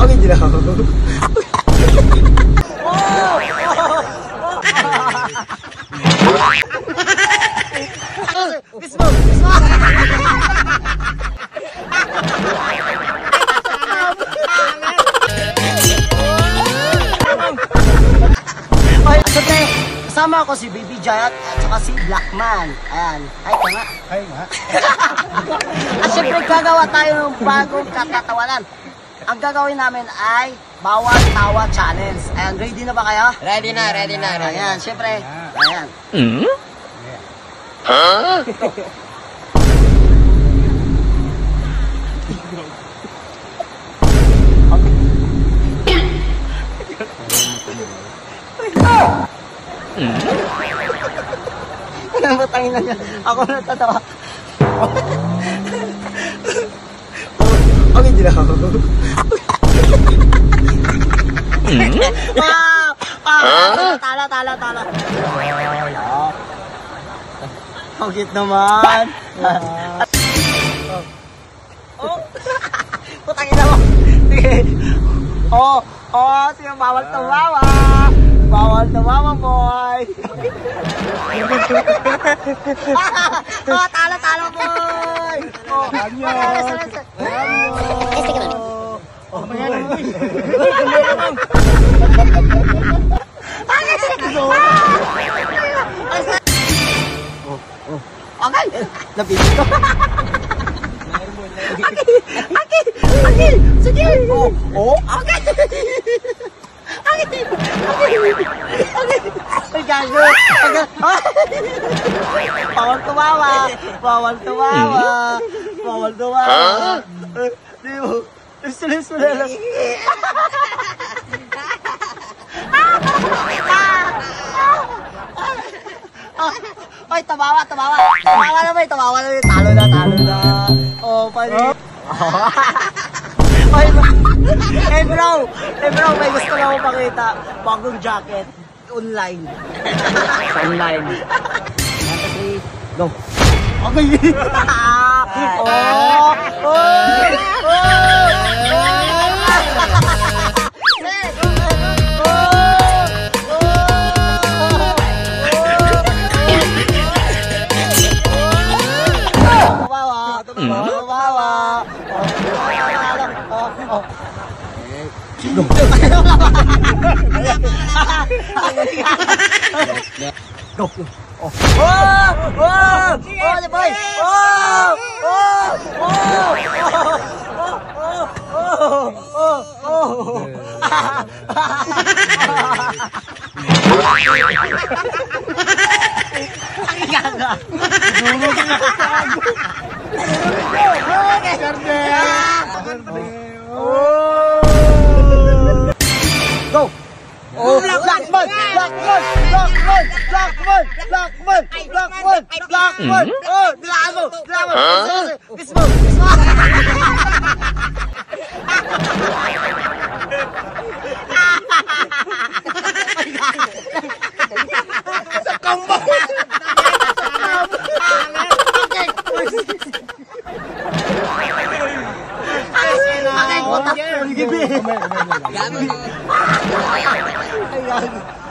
Okay, di lang. Bismo! Ay, siyempre, kasama ako si Baby Giant at saka si Blackman. Ayan. Ay, ka nga. Ay nga. At siyempre, gagawa tayo ng bagong katatawanan. Ang gagawin namin ay Bawal Tawa Challenge. Ayan, ready na ba kayo? Ready na. Ayan, siyempre. Ayan. Huh? Namatangin na niya. Ako natatawa. Okay, di lang. Tala. Pagit naman. Putangin na mo. Sige. Sige, bawal tumawa. Bawal tumawa, boy. Tala, boy. Okay, napili ko. Okay, sige. Okay. Ay, gago. Bawal tumawa. Di mo. Istulis mo na lang. Ay, tumawa. Tumawa naman. Talo na. Oh, pali. Hey bro, may gusto na akong pakita. Bagong jacket. Online. Go. Okay. Go. Go. Blackman! Dilaan mo! Bismo! Sa kamba! Okay, butas. Gabi.